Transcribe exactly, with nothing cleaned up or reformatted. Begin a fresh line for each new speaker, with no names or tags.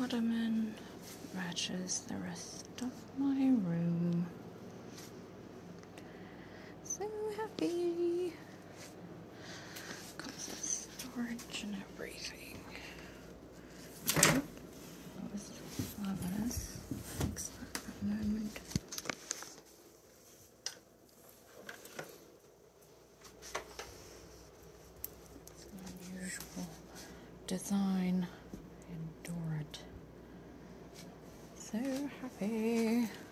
ottoman matches the rest of my room. So happy. Comes with storage and everything. That was fabulous. Fix that in a moment. It's an unusual design. I adore it. So happy.